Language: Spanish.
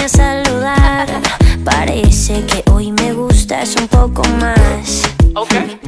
a saludar. Parece que hoy me gustas un poco más. Okay.